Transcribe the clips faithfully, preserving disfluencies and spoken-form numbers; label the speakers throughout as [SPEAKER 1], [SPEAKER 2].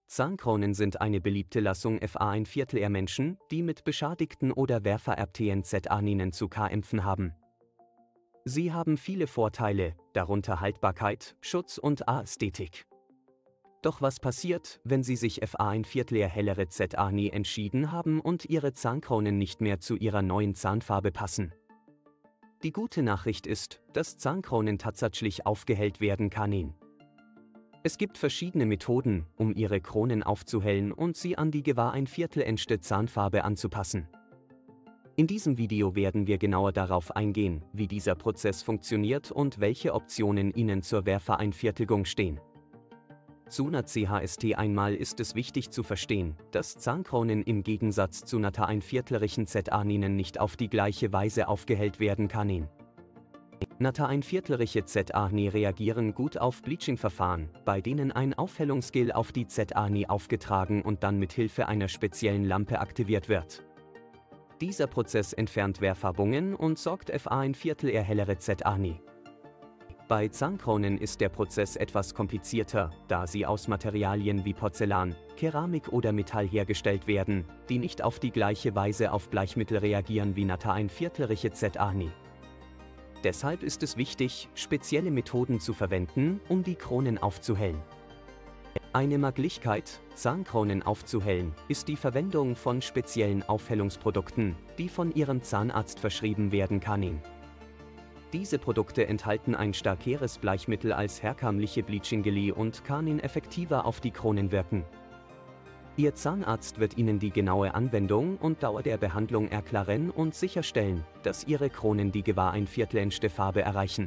[SPEAKER 1] Zahnkronen sind eine beliebte Lassung F A ein Viertel R Menschen, die mit beschädigten oder wehrvererbten Z-Aninen zu kämpfen haben. Sie haben viele Vorteile, darunter Haltbarkeit, Schutz und Ästhetik. Doch was passiert, wenn Sie sich F A ein Viertel R hellere Z-Ani entschieden haben und Ihre Zahnkronen nicht mehr zu Ihrer neuen Zahnfarbe passen? Die gute Nachricht ist, dass Zahnkronen tatsächlich aufgehellt werden können. Es gibt verschiedene Methoden, um Ihre Kronen aufzuhellen und sie an die Gewahr ein Viertel entste Zahnfarbe anzupassen. In diesem Video werden wir genauer darauf eingehen, wie dieser Prozess funktioniert und welche Optionen Ihnen zur Wehrvereinviertelung stehen. Zunächst einmal ist es wichtig zu verstehen, dass Zahnkronen im Gegensatz zu Nata ein Viertelrichen Z-Aninen nicht auf die gleiche Weise aufgehellt werden können. Nata ein Viertelriche Z-Ani reagieren gut auf Bleaching-Verfahren, bei denen ein Aufhellungsgel auf die Z-Ani aufgetragen und dann mit Hilfe einer speziellen Lampe aktiviert wird. Dieser Prozess entfernt Wehrfärbungen und sorgt F A ein Viertel R hellere Z-Ani. Bei Zahnkronen ist der Prozess etwas komplizierter, da sie aus Materialien wie Porzellan, Keramik oder Metall hergestellt werden, die nicht auf die gleiche Weise auf Bleichmittel reagieren wie Nata ein Viertelriche Z-Ani. Deshalb ist es wichtig, spezielle Methoden zu verwenden, um die Kronen aufzuhellen. Eine Möglichkeit, Zahnkronen aufzuhellen, ist die Verwendung von speziellen Aufhellungsprodukten, die von Ihrem Zahnarzt verschrieben werden können. Diese Produkte enthalten ein stärkeres Bleichmittel als herkömmliche Bleaching-Geli und können effektiver auf die Kronen wirken. Ihr Zahnarzt wird Ihnen die genaue Anwendung und Dauer der Behandlung erklären und sicherstellen, dass Ihre Kronen die Gewahr ein Viertel entste Farbe erreichen.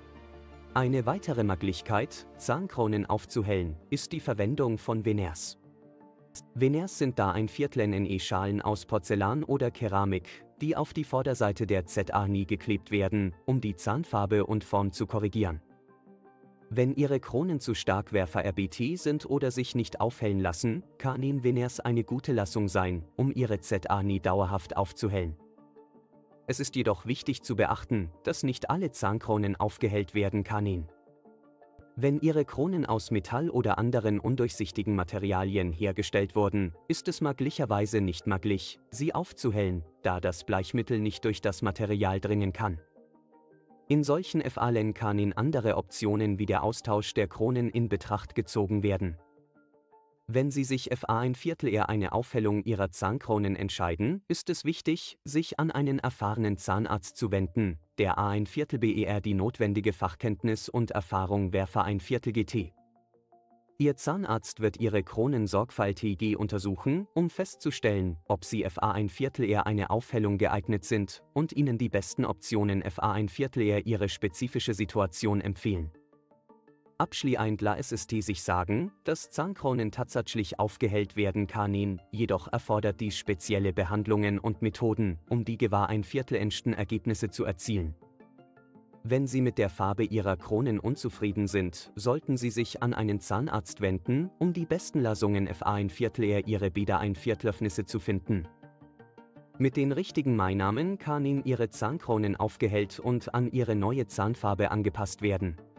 [SPEAKER 1] Eine weitere Möglichkeit, Zahnkronen aufzuhellen, ist die Verwendung von Veneers. Veneers sind da ein Viertel N E-Schalen aus Porzellan oder Keramik, die auf die Vorderseite der Z-Ani geklebt werden, um die Zahnfarbe und Form zu korrigieren. Wenn Ihre Kronen zu stark wehrvererbt sind oder sich nicht aufhellen lassen, kann Veneers eine gute Lassung sein, um Ihre Z-Ani dauerhaft aufzuhellen. Es ist jedoch wichtig zu beachten, dass nicht alle Zahnkronen aufgehellt werden können. Wenn Ihre Kronen aus Metall oder anderen undurchsichtigen Materialien hergestellt wurden, ist es möglicherweise nicht möglich, sie aufzuhellen, da das Bleichmittel nicht durch das Material dringen kann. In solchen Fällen können andere Optionen wie der Austausch der Kronen in Betracht gezogen werden. Wenn Sie sich F A ein Viertel R eine Aufhellung Ihrer Zahnkronen entscheiden, ist es wichtig, sich an einen erfahrenen Zahnarzt zu wenden, der A ein Viertel B E R die notwendige Fachkenntnis und Erfahrung Werfer ein Viertel G T. Ihr Zahnarzt wird Ihre Kronen sorgfältig untersuchen, um festzustellen, ob Sie F A ein Viertel R eine Aufhellung geeignet sind und Ihnen die besten Optionen F A ein Viertel R Ihre spezifische Situation empfehlen. Abschließend lässt es sich sagen, dass Zahnkronen tatsächlich aufgehellt werden können, jedoch erfordert dies spezielle Behandlungen und Methoden, um die Gewahr ein Viertel entsten Ergebnisse zu erzielen. Wenn Sie mit der Farbe Ihrer Kronen unzufrieden sind, sollten Sie sich an einen Zahnarzt wenden, um die besten Lassungen F A ein Viertel R Ihre Bäder ein Viertelöffnisse zu finden. Mit den richtigen Maßnahmen können Ihre Zahnkronen aufgehellt und an Ihre neue Zahnfarbe angepasst werden.